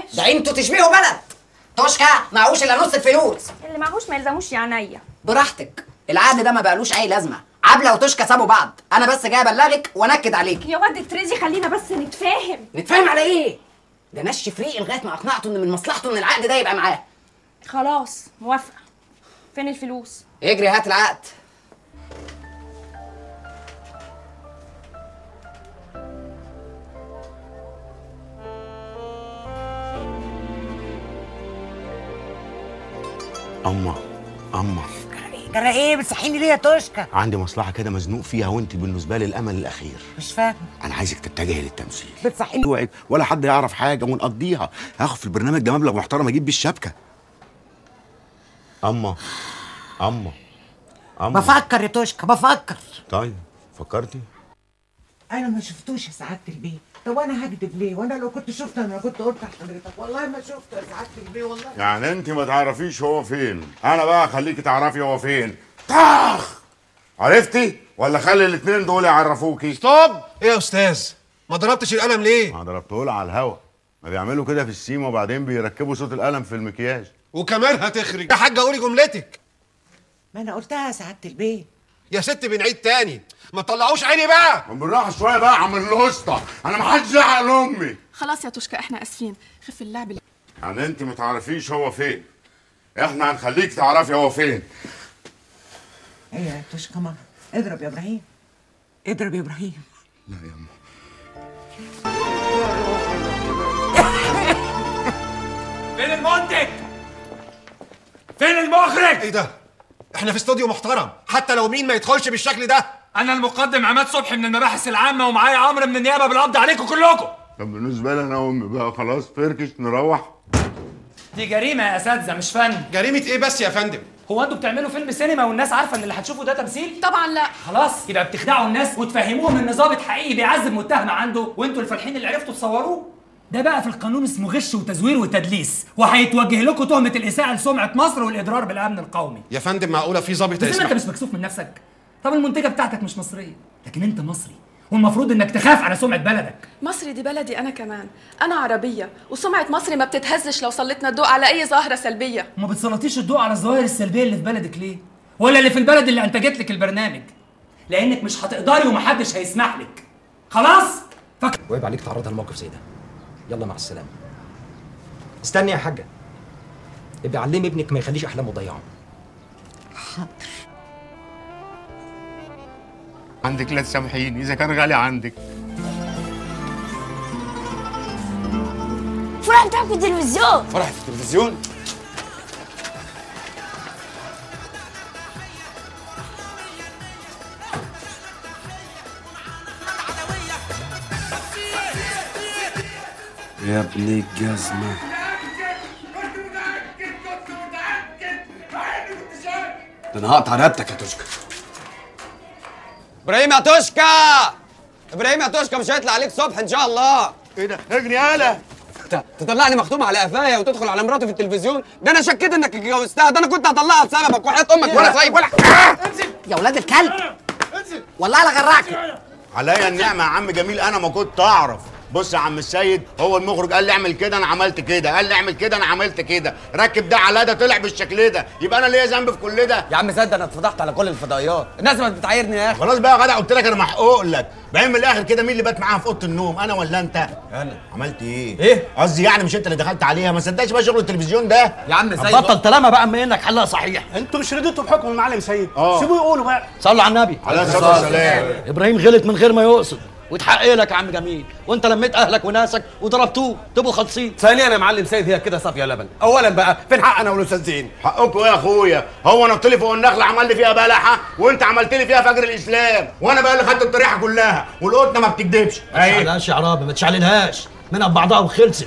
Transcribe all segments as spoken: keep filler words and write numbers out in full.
ده انتوا تشبهوا بلد. توشكا معهوش الا نص الفلوس. اللي معهوش ما يلزموش يا عينيا. براحتك، العقد ده ما بقالوش اي لازمه. عبله وتوشكا سابوا بعض، انا بس جاي ابلغك وانكد عليك. يا واد تريزي خلينا بس نتفاهم. نتفاهم على ايه؟ ده نش فريق لغايه ما اقنعته ان من مصلحته ان العقد ده يبقى معاه. خلاص موافقه. فين الفلوس؟ اجري هات العقد. اما اما جرى ايه بتصحيني ليه يا توشكا؟ عندي مصلحه كده مزنوق فيها، وانت بالنسبه لي الامل الاخير. مش فاهم. انا عايزك تتجهي للتمثيل. بتصحيني اوعي ولا حد يعرف حاجه ونقضيها. هاخد في البرنامج ده مبلغ محترم اجيب بيه الشبكه. اما اما اما بفكر يا توشكا بفكر. طيب فكرتي؟ انا ما شفتوش يا سعاده البيه. طب انا هكدب ليه؟ وانا لو كنت شفته انا كنت قلت لحضرتك والله ما شفته يا سعاده البيه والله. يعني انت ما تعرفيش هو فين، انا بقى خليكي تعرفي هو فين. طخ عرفتي ولا خلي الاثنين دول يعرفوكي؟ ستوب. ايه يا استاذ؟ ما ضربتش القلم ليه؟ ما ضربته له على الهوا، ما بيعملوا كده في السيما وبعدين بيركبوا صوت القلم في المكياج. وكمان هتخرج يا حاجه. قولي جملتك. ما انا قلتها يا سعاده البيه. يا ست بنعيد تاني، ما تطلعوش عيني بقى. بالراحه شويه بقى يا عم الاسطى، انا ما حدش زعق لامي. خلاص يا توشكا احنا اسفين، خف اللعب. يعني انت ما تعرفيش هو فين، احنا هنخليك تعرفي هو فين. ايه يا توشكا ماما؟ اضرب يا ابراهيم، اضرب يا ابراهيم. لا يا أما. فين المنتج؟ فين المخرج؟ ايه ده؟ احنا في استوديو محترم، حتى لو مين ما يدخلش بالشكل ده. انا المقدم عماد صبحي من المباحث العامه، ومعايا عمرو من النيابه بالقبض عليكم كلكم. طب بالنسبه لي انا وامي بقى خلاص فركش نروح. دي جريمه يا اساتذه مش فن. جريمه ايه بس يا فندم؟ هو انتوا بتعملوا فيلم سينما والناس عارفه ان اللي هتشوفه ده تمثيل؟ طبعا لا. خلاص يبقى بتخدعوا الناس وتفهموهم ان ضابط حقيقي بيعذب متهم عنده، وانتوا الفالحين اللي عرفتوا تصوروه. ده بقى في القانون اسمه غش وتزوير وتدليس، وهيتوجه لكم تهمه الاساءه لسمعه مصر والاضرار بالامن القومي. يا فندم معقوله في ضابط بس انت مش مكسوف من نفسك؟ طب المنتجه بتاعتك مش مصريه، لكن انت مصري، والمفروض انك تخاف على سمعه بلدك. مصري دي بلدي انا كمان، انا عربيه، وسمعه مصري ما بتتهزش لو سلطنا الضوء على اي ظاهره سلبيه. وما بتسلطيش الضوء على الظواهر السلبيه اللي في بلدك ليه؟ ولا اللي في البلد اللي انتجت لك البرنامج؟ لانك مش هتقدري ومحدش هيسمح لك. خلاص؟ فك... وعيب عليك تعرضها لموقف زي ده. يلا مع السلامه. استني يا حاجه، ابقي علمي ابنك ما يخليش احلامه ضيعه. حاضر. عندك لا تسامحيني اذا كان غالي عندك. فرح بتاعك في التلفزيون. فرح في التلفزيون؟ يا ابن الجزمة. ده انا هقطع رقبتك يا توشكا. ابراهيم يا توشكا، ابراهيم يا توشكا مش هيطلع عليك صبح ان شاء الله. ايه ده؟ اجري يالا. تطلعني مختوم على قفايا وتدخل على مراتي في التلفزيون؟ ده انا شكيت انك اتجوزتها، ده انا كنت هطلعها بسببك وحياة امك ولا سايب ولا. انزل يا ولاد الكلب. انزل والله لا غرقك. عليا النعمه يا عم جميل، انا ما كنت اعرف. بص يا عم السيد، هو المخرج قال لي اعمل كده انا عملت كده، قال لي اعمل كده انا عملت كده، ركب ده على ده طلع بالشكل ده، يبقى انا ليا ذنب في كل ده؟ يا عم صدق انا اتفضحت على كل الفضائيات، الناس ما بتعايرني يا اخي. خلاص بقى يا جدع، قلت لك انا محقوق لك. بعدين من الاخر كده مين اللي بات معاها في اوضه النوم، انا ولا انت؟ انا. عملت ايه؟ ايه؟ قصدي يعني مش انت اللي دخلت عليها؟ ما صدقش بقى شغل التلفزيون ده. يا عم سيد بطل طالما بقى اما انك حلها صحيح. انتوا مش رديتوا بحكم المعلم سيد. اه سيبوه يقولوا بقى. صلوا على النبي عليه الصلاه والسلام. ابراهيم غلط من غير ما يقصد، وتحقق لك يا عم جميل، وانت لميت اهلك وناسك وضربتوه تبقوا خالصين. ثانيا يا معلم سيد هي كده صافيه لبن. اولا بقى فين حق انا والاستاذ زين؟ حقكم ايه يا اخويا؟ هو نط لي فوق النخله عمل لي فيها بلحه، وانت عملت لي فيها فجر الاسلام، وانا بقى اللي خدت الطريحه كلها، والقطه ما بتكدبش. ما تشعلهاش يا عرابي، ما تشعللهاش منها ببعضها وخلصت.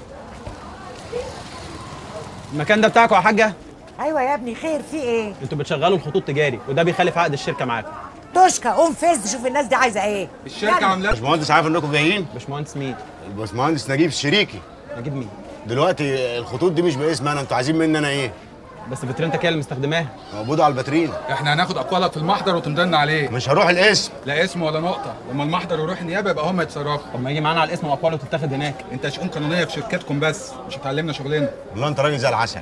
المكان ده بتاعكم يا حاجه؟ ايوه يا ابني، خير في ايه؟ انتوا بتشغلوا الخطوط تجاري وده بيخالف عقد الشركه معاكم. توشكا قوم فز شوف الناس دي عايزه ايه. الشركه عامله. باشمهندس عارف انكم جايين؟ باشمهندس مين؟ الباشمهندس نجيب شريكي. نجيب مين؟ دلوقتي الخطوط دي مش باسم انا، انتوا عايزين مني انا ايه؟ بس فيترينتك هي اللي مستخدماها. موجوده على الباترين. احنا هناخد اقوالك في المحضر وتمضلنا عليه. مش هروح القسم. لا اسم ولا نقطه، لما المحضر يروح النيابه يبقى هم يتصرفوا. طب ما يجي معانا على الاسم واقواله تتاخد هناك. انت شؤون قانونيه في شركتكم بس مش هتعلمنا شغلنا. والله انت راجل زي العسل.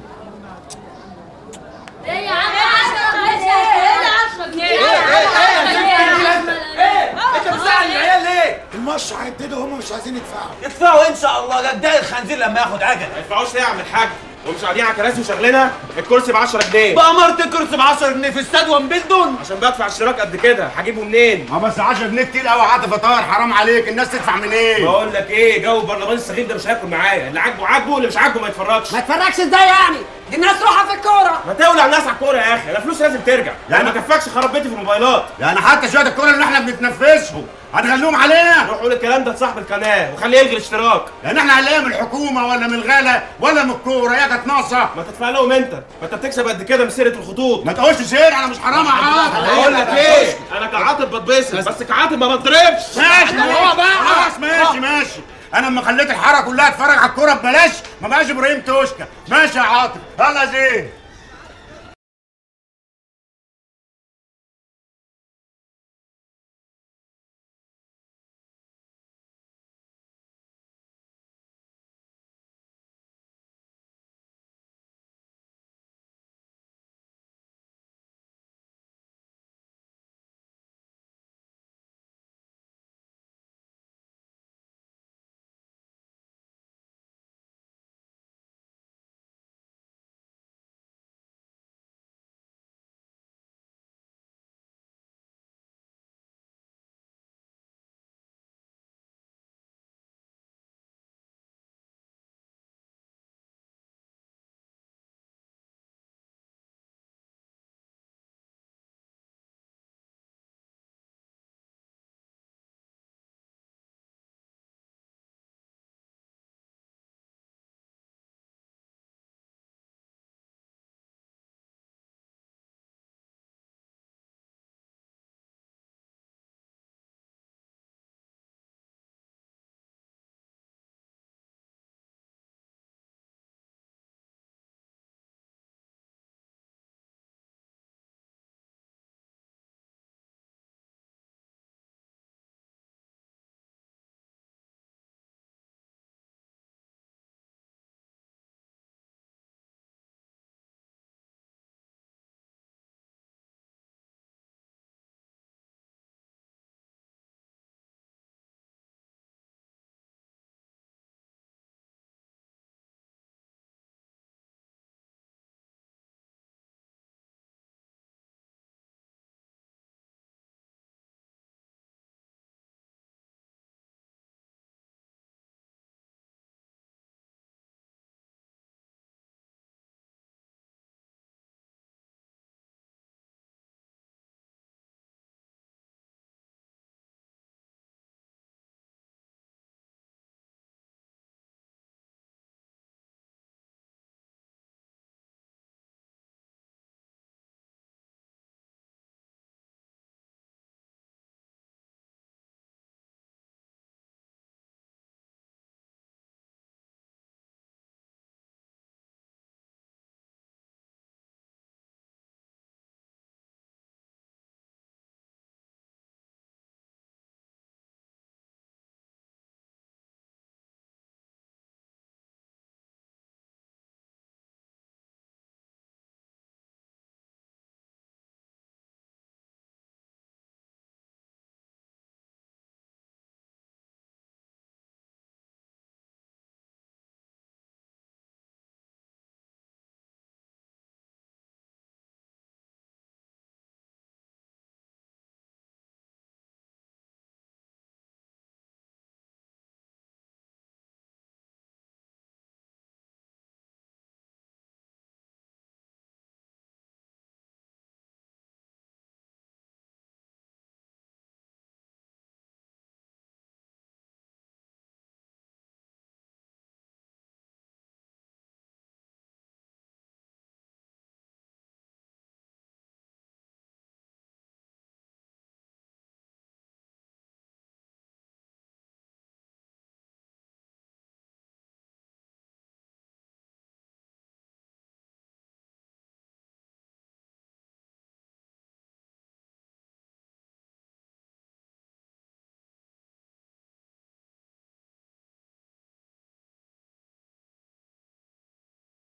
ايه يا عم عشرة جنيه؟ ايه ايه ايه يا ايه انت بتزعل العيال ليه؟ الماتش هيبتدوا هم مش عايزين يدفعوا. يدفعوا ان شاء الله، ده ادعي الخنزير لما ياخد عجل. ما يدفعوش ليه يا عم الحاج؟ ومش قاعدين على كراسي وشغلنا الكرسي ب عشرة جنيه. بأمرت الكرسي ب عشرة جنيه في استاد ومبلدون عشان بدفع اشتراك قد كده، هجيبه منين؟ ما بس عشرة جنيه كتير قوي يا عاطف يا طاهر، حرام عليك، الناس تدفع منين؟ بقول لك ايه، جو البرلمان الصغير ده مش هياكل معايا، اللي عاجبه عاجبه واللي مش عاجبه ما يتفرجش. ما يتفرجش ازاي يعني؟ دي الناس روحها في الكوره. ما تولع الناس على الكوره يا اخي، انا فلوسي لازم ترجع، يعني ما كفاكش خراب بيتي في الموبايلات. يعني حتى شويه الكوره اللي احنا بنتنفسهم هنخليهم علينا؟ روح قول الكلام ده لصاحب القناه وخليه يلغي الاشتراك. يعني احنا هنلاقيها من الحكومه ولا من الغلا ولا من الكوره؟ هي كانت ناقصه. ما تدفع لهم انت، ما انت بتكسب قد كده من سيره الخطوط. ما تقولش سير، انا مش حرام يا عاطف. بقول لك ايه، انا كعاطف بتبسط بس كعاطف ما بضربش. ماشي هو بقى خلاص، ماشي ماشي. انا لما خليت الحاره كلها تتفرج على الكوره ببلاش ما بقاش ابراهيم توشكا. ماشي يا عاطف، يلا يا زين.